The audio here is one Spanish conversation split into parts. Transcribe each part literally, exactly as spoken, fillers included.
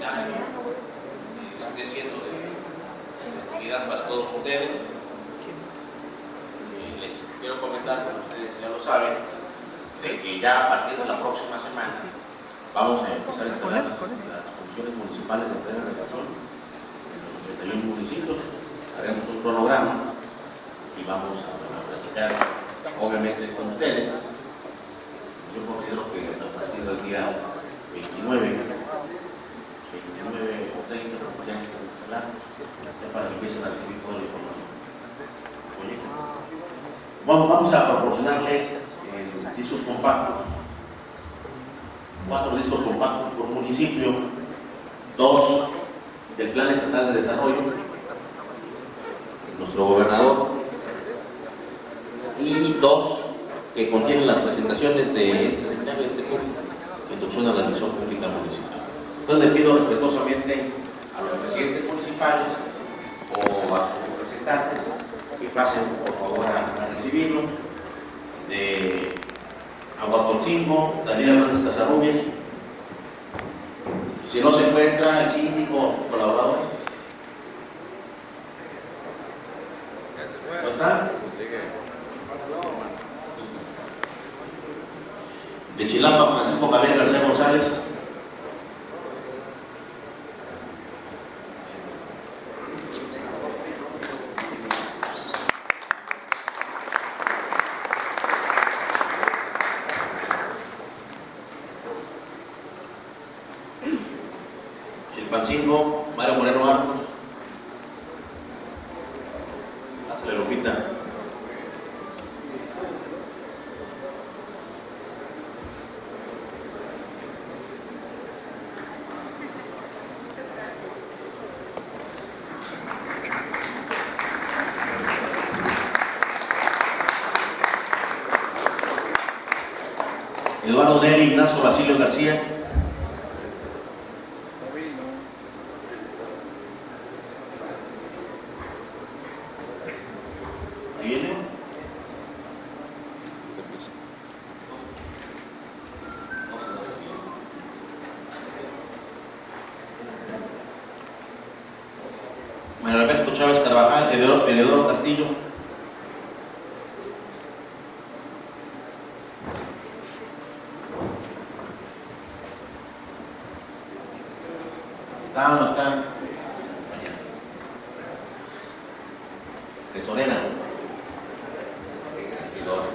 extraordinario, que esté siendo de, de utilidad para todos ustedes. Y les quiero comentar, como ustedes ya lo saben, de que ya a partir de la próxima semana vamos a empezar a instalar las, las comisiones municipales de entrega de razón en los ochenta y uno municipios. Haremos un cronograma y vamos a, a platicar, obviamente, con ustedes. Yo considero que a partir del día veintinueve, veintinueve o treinta, pues ya están instalados, ya para que empiecen a recibir toda la información. Oye, vamos a proporcionarles eh, discos compactos, cuatro discos compactos por municipio, dos del Plan Estatal de Desarrollo, nuestro gobernador, y dos que contienen las presentaciones de este seminario, de este curso, Introducción a la Administración Pública Municipal. Entonces le pido respetuosamente a los presidentes municipales o a sus representantes que pasen por favor a, a recibirlo. De Aguatolcingo, Daniel Hernández Casarrubias. Si no se encuentra el síndico o sus colaboradores. ¿No está? De Chilapa, Francisco Javier García González. Chilpancingo, Mario Moreno Arcos. Hazle Lupita. Eduardo Neri Ignacio Basilio García. ¿Ahí viene? Manuel Alberto Chávez Carvajal, Eleodoro, Eleodoro Castillo. ¿Está o no está? Tesorera. Regidor.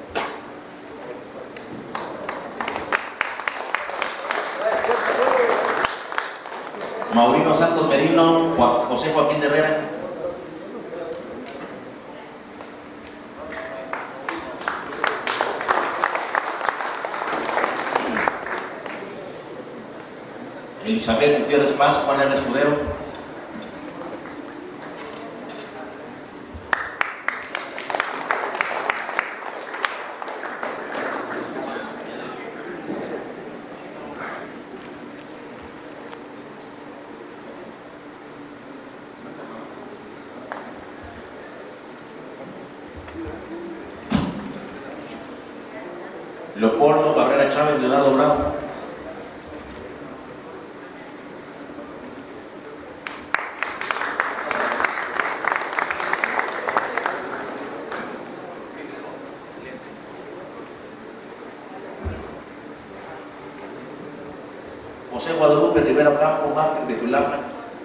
Maurino Santos Merino, José Joaquín de Herrera. Elizabeth Gutiérrez Paz, Juan R. Escudero. Leopoldo Cabrera Chávez, Leonardo Bravo. José Guadalupe Rivera Campo, Márquez de Tulapa.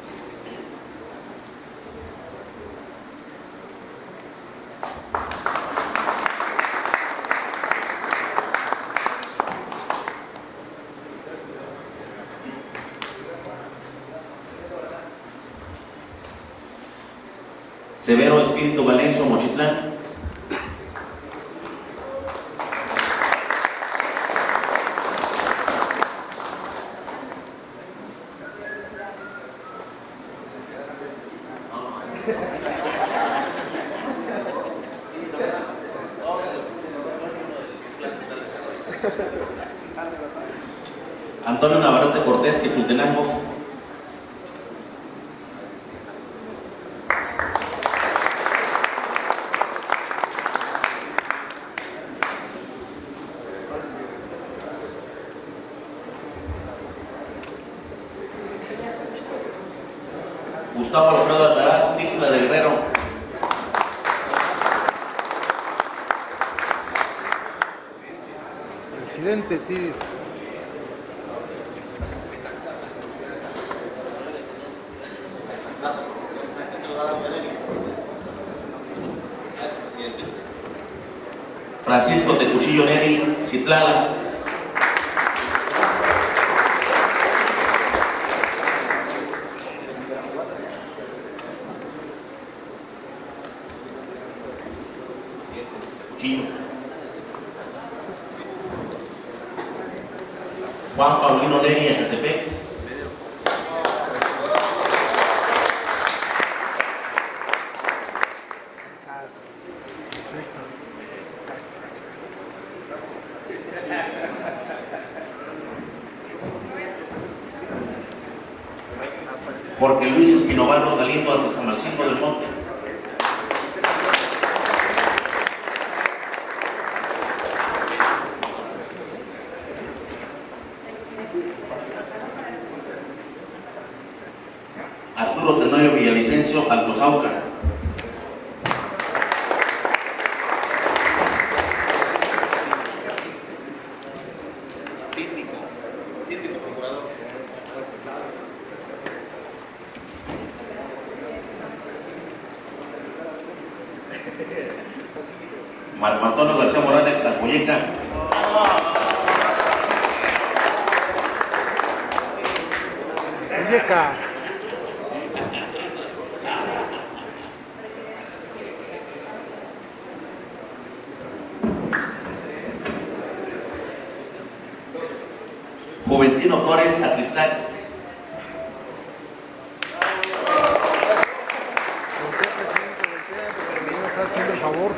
Severo Espíritu Valenzo, Mochitlán. Antonio Navarrete Cortés, Quechultenango. Gustavo Alfredo Alcaraz, Tixla de Guerrero. Presidente Tigres. Francisco Tecuchillo Neri, Citlala. Tecuchillo. Juan Paulino Neri, Ecatepec. Porque Luis Espinovaldo Galindo, Atajamalcingo del Monte. Arturo Tenorio Villavicencio, Altozauca. Síndico, síndico procurador. Marco Antonio García Morales, Alcoyeca. Alcoyeca. Juventino Flores, Atlistac. Voltea, presidente, voltea, porque no me está haciendo el favor.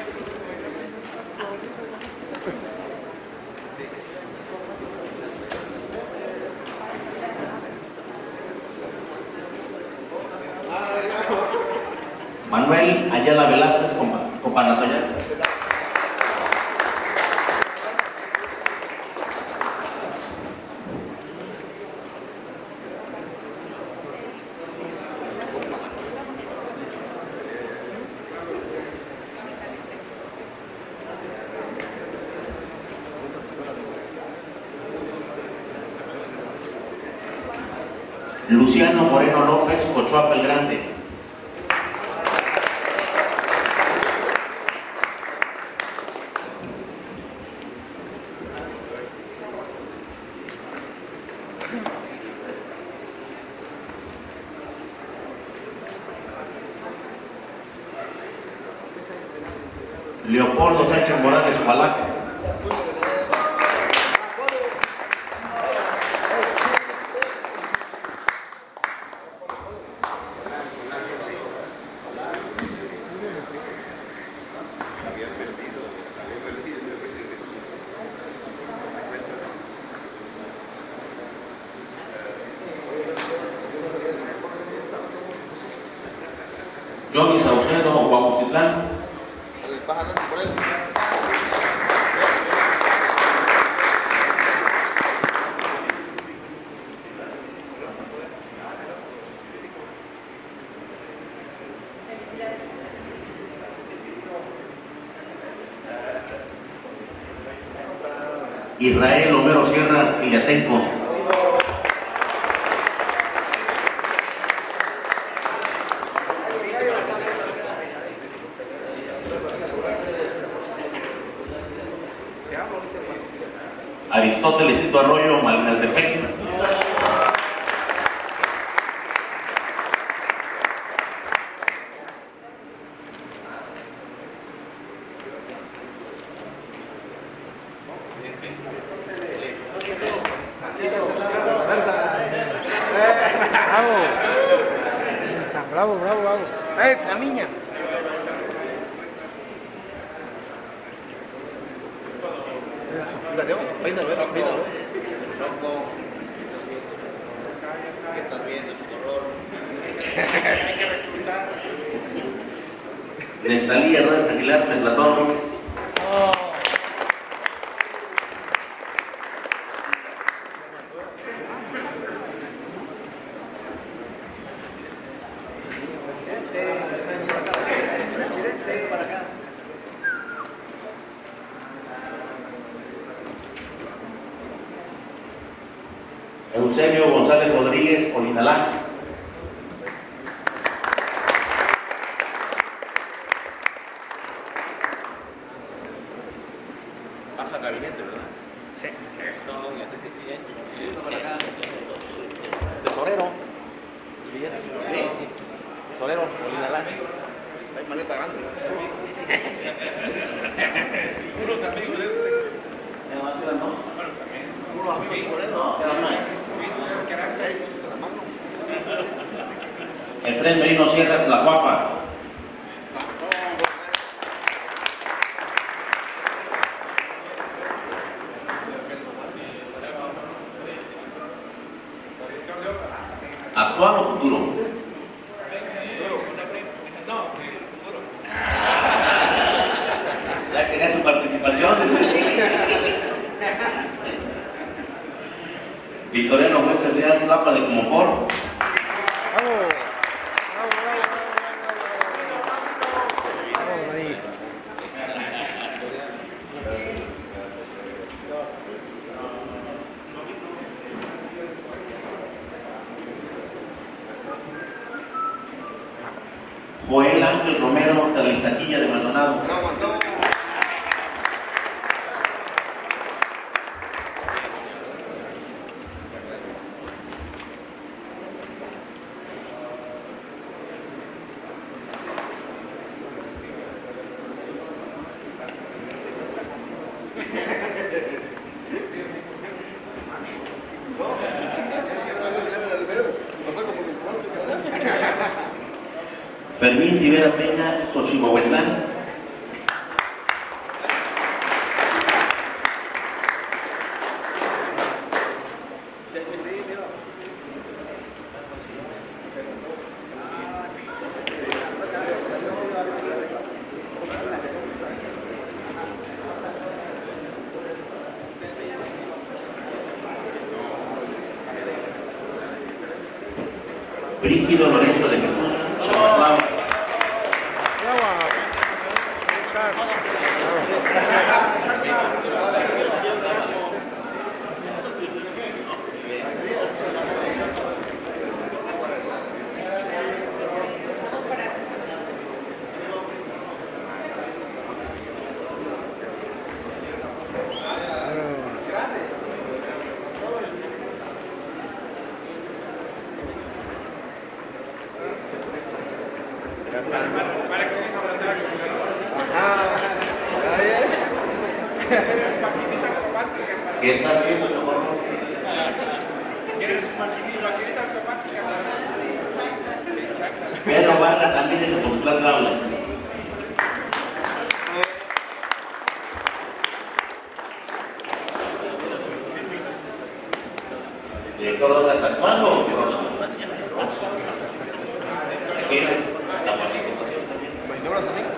Manuel Ayala Velázquez, Companatoya. Luciano Moreno López, Cochoapa el Grande. Leopoldo Sánchez Morales, Hualac. Johnny Saucedo, Guamustitlán. Israel Homero Sierra, Villatenco. Aristóteles Tito Arroyo, Malnaltepec. Bravo, bravo, bravo, bravo. Esa niña. Peínalo, peínalo, peínalo. Tronco. ¿Qué estás viendo, chicorrón? Hay que reclutar. Nestalí Hernández Aguilar, Meslatón. Eusebio González Rodríguez Olinalá. Pasa gabinete, ¿verdad? Sí, eso es el presidente. Tesorero. ¿Sí? Tesorero Olinalá. Hay maleta grande. Unos amigos de este. ¿Ya no quedan dos? Bueno, también. Unos amigos tesoreros. No, quedan más. De la mano. Efraín Merino Sierra, La Guapa. ¿Actual o futuro? Ya tenía su participación. Victoriano Juez Real Tlapa de Comofor. Bravo. Bravo, bravo, bravo, bravo. Vamos ahí. Joel Ángel Romero Talistaquilla de Maldonado. Bravo, bravo. Fermín Rivera Peña, Xochihuahuetlán. Brígido Lorenzo de Jesús, Chamatlán. Bravo. Ya está. Ajá. ¿Está bien? ¿Qué está haciendo, Chocorro? ¿Quieres su maquinita automática? Pedro Barra también es Ocotlán Tablas. Director de obras actual o próximo. Aquí la participación también. ¿Mañobras también?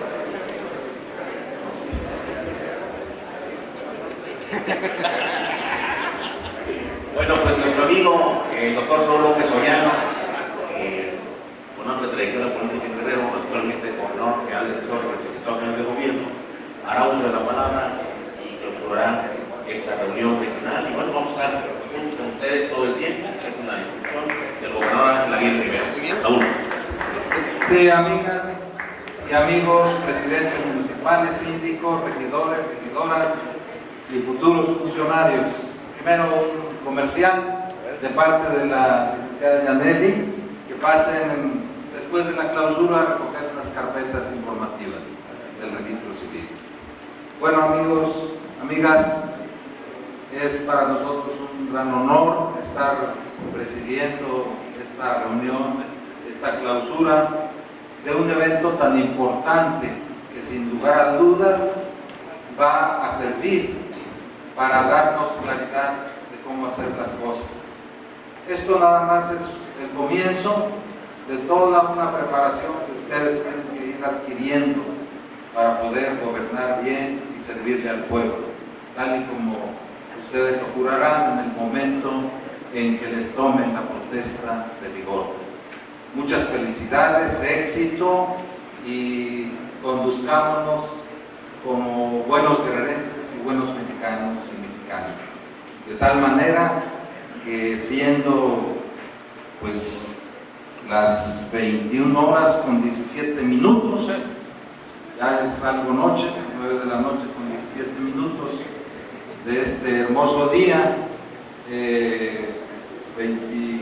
Bueno, pues nuestro amigo, el doctor Saúl López Soriano, eh, con amplia trayectoria política en Guerrero, actualmente gobernador general de asesor del secretario general de gobierno, hará uso de la palabra y clausurará esta reunión regional. Y bueno, vamos a estar juntos con ustedes todo el tiempo, es una instrucción del gobernador Ángel Aguirre Rivera. Saúl. Sí, amigas y amigos, presidentes municipales, síndicos, regidores, regidoras y futuros funcionarios. Primero un comercial de parte de la licenciada Yaneli, que pasen después de la clausura a recoger las carpetas informativas del registro civil. Bueno, amigos, amigas, es para nosotros un gran honor estar presidiendo esta reunión, esta clausura de un evento tan importante que sin lugar a dudas va a servir para darnos claridad de cómo hacer las cosas. Esto nada más es el comienzo de toda una preparación que ustedes tienen que ir adquiriendo para poder gobernar bien y servirle al pueblo, tal y como ustedes lo jurarán en el momento en que les tomen la protesta de vigor. Muchas felicidades, éxito y conduzcámonos como buenos guerrerenses y buenos mexicanos y mexicanas. De tal manera que siendo pues las veintiuna horas con diecisiete minutos, ya es algo noche, nueve de la noche con diecisiete minutos de este hermoso día, eh, veinte,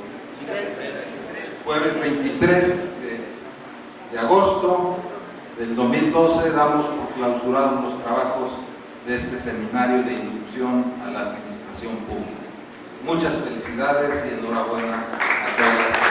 jueves veintitrés de, de agosto del dos mil doce, damos por clausurados los trabajos de este seminario de inducción a la administración pública. Muchas felicidades y enhorabuena a todas.